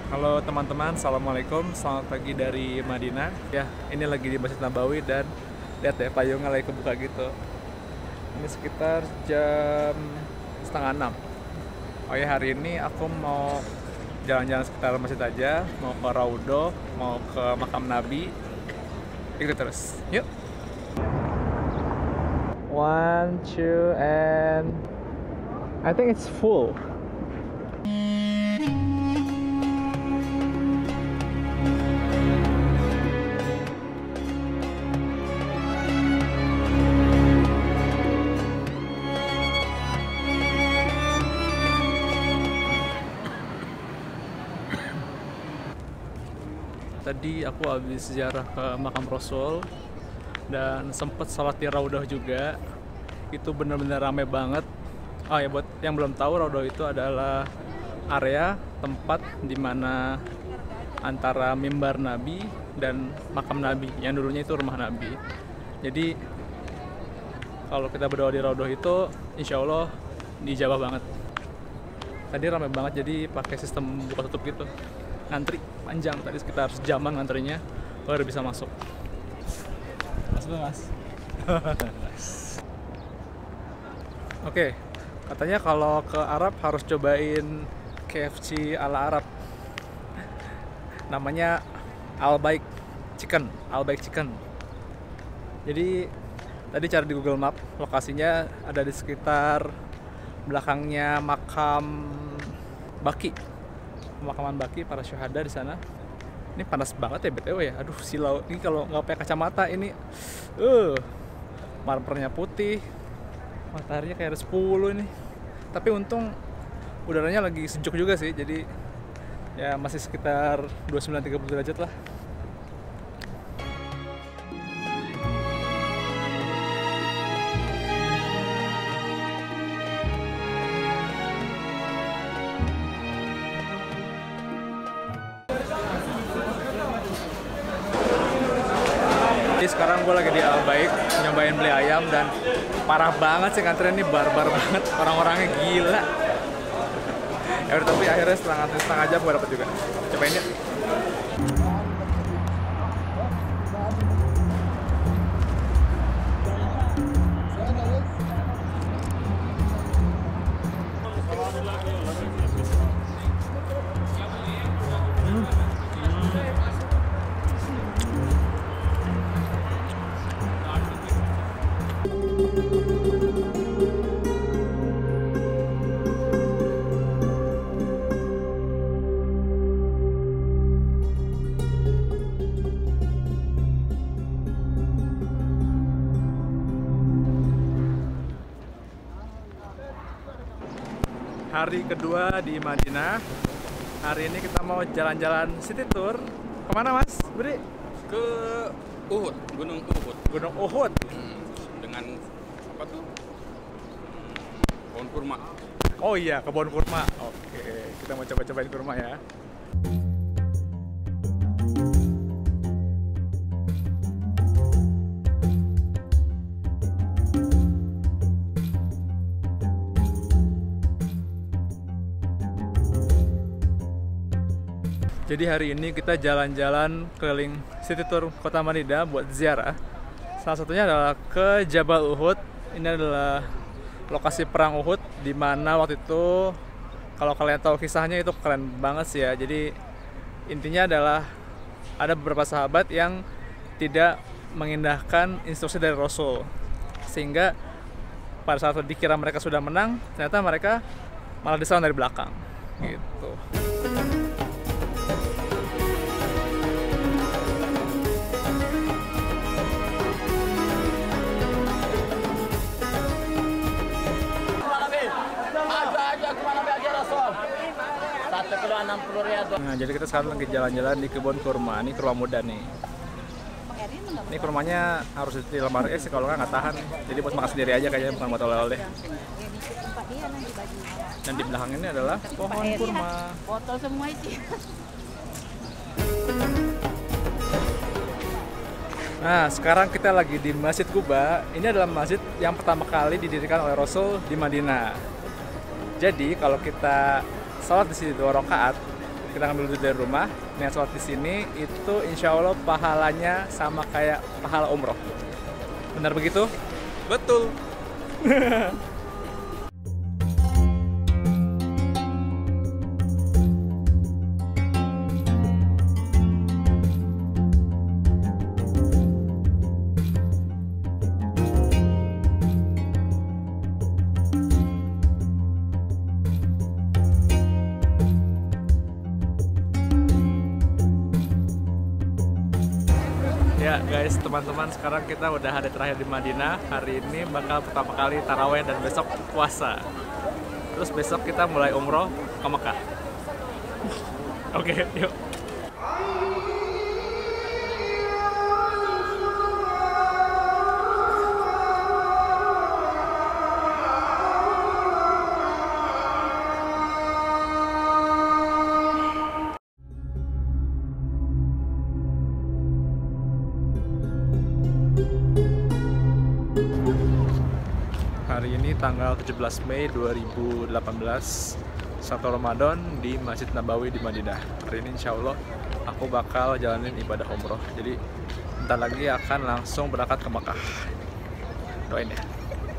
Halo teman-teman, Assalamualaikum, selamat pagi dari Madinah. Ya, ini lagi di Masjid Nabawi dan lihat deh payungnya lagi kebuka gitu. Ini sekitar jam setengah 6. Oh ya, hari ini aku mau jalan-jalan sekitar masjid aja, mau ke Raudhoh, mau ke makam Nabi. Ikut terus, yuk. One, two, and I think it's full. Tadi aku habis ziarah ke makam Rasul dan sempet sholat di Raudhoh juga. Itu bener-bener rame banget. Oh ya, buat yang belum tahu, Raudhoh itu adalah area tempat dimana antara mimbar Nabi dan makam Nabi yang dulunya itu rumah Nabi. Jadi kalau kita berdoa di Raudhoh itu insya Allah dijabah banget. Tadi rame banget, jadi pakai sistem buka tutup gitu. Ngantri panjang, tadi sekitar sejaman ngantrinya baru bisa masuk. Mas dulu mas. Oke, katanya kalau ke Arab harus cobain KFC ala Arab. Namanya Al Baik Chicken, Al Baik Chicken. Jadi tadi cari di Google Map, lokasinya ada di sekitar belakangnya makam Baki. Pemakaman Baki para syuhada di sana. Ini panas banget ya BTW ya. Aduh silau. Ini kalau nggak pakai kacamata ini marmernya putih. Mataharinya kayak ada 10 ini. Tapi untung udaranya lagi sejuk juga sih. Jadi ya masih sekitar 29-30 derajat lah. Jadi sekarang gue lagi di Al Baik nyobain beli ayam dan parah banget sih ngantrinya, ini barbar banget, orang-orangnya gila. Ya udah, tapi akhirnya setelah ngantri setengah jam gue dapet juga. Cobain ya. Hari kedua di Madinah. Hari ini kita mau jalan-jalan city tour. Kemana mas? Beri? Ke Uhud, Gunung Uhud. Gunung Uhud. Dengan apa tuh? Pohon kurma. Oh iya, kebun kurma. Oke, kita mau coba-cobain kurma ya. Jadi hari ini kita jalan-jalan keliling city tour kota Madinah buat ziarah. Salah satunya adalah ke Jabal Uhud. Ini adalah lokasi perang Uhud, di mana waktu itu kalau kalian tahu kisahnya itu keren banget sih ya. Jadi intinya adalah ada beberapa sahabat yang tidak mengindahkan instruksi dari Rasul, sehingga pada saat dikira mereka sudah menang, ternyata mereka malah diserang dari belakang gitu. Nah, jadi kita sekarang lagi jalan-jalan di kebun kurma. Ini kurma muda nih. Ini kurmanya harus di lemari es, kalau nggak tahan. Jadi buat makan sendiri aja kayaknya, bukan buat oleh-oleh. Dan di belakang ini adalah pohon kurma. Botol semua isi. Nah, sekarang kita lagi di Masjid Quba. Ini adalah masjid yang pertama kali didirikan oleh Rasul di Madinah. Jadi kalau kita sholat di sini 2 rakaat, kita ngambil duit dari rumah, niat sholat di sini, itu insya Allah pahalanya sama kayak pahala umroh. Benar begitu? Betul. Ya guys, teman-teman, sekarang kita udah hari terakhir di Madinah. Hari ini bakal pertama kali taraweh dan besok puasa. Terus besok kita mulai umroh ke Mekah. Oke, yuk. Hari ini tanggal 17 Mei 2018, 1 Ramadan di Masjid Nabawi di Madinah. Hari ini insya Allah aku bakal jalanin ibadah umroh. Jadi bentar lagi akan langsung berangkat ke Mekah. Doain ya.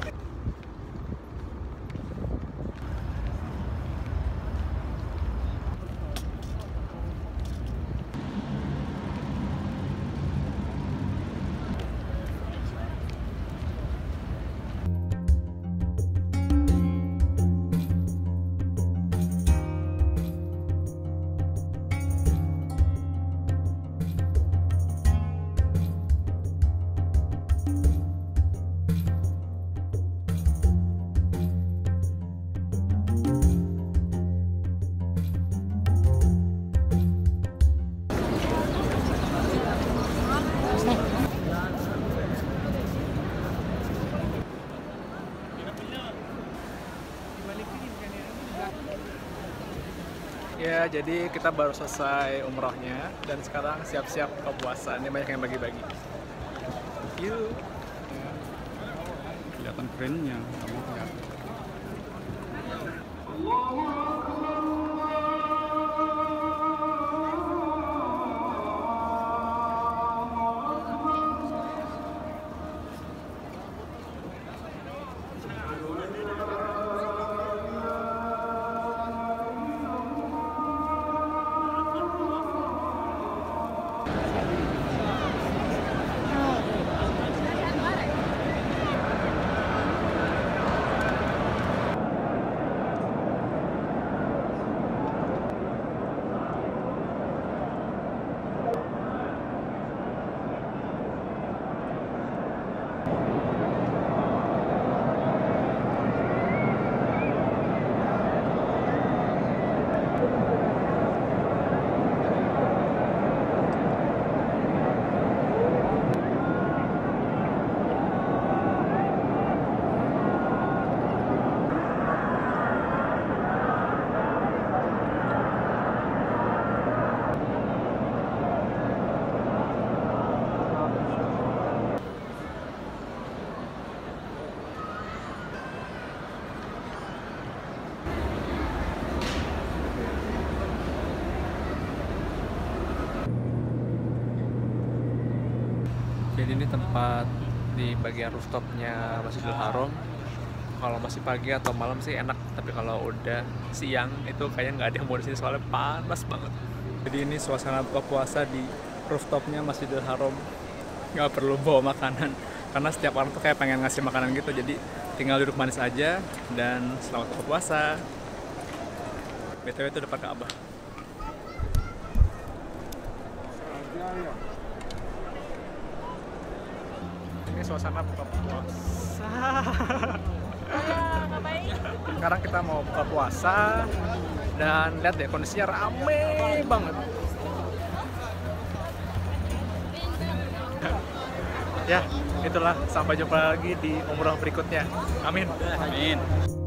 Ya, jadi kita baru selesai umrohnya dan sekarang siap-siap ke puasa. Ini banyak yang bagi-bagi. Yuk. Kelihatan kerennya, kamu lihat. Jadi ini tempat di bagian rooftopnya Masjidil Haram. Kalau masih pagi atau malam sih enak, tapi kalau udah siang itu kayaknya nggak ada yang mau di sini soalnya panas banget. Jadi ini suasana buka puasa di rooftopnya Masjidil Haram. Nggak perlu bawa makanan, karena setiap orang tuh kayak pengen ngasih makanan gitu. Jadi tinggal duduk manis aja dan selamat buka puasa. BTW itu depan Ka'bah. Ini suasana buka puasa. Sekarang kita mau buka puasa dan lihat deh kondisinya rame banget. Ya, itulah, sampai jumpa lagi di umroh berikutnya. Amin. Amin.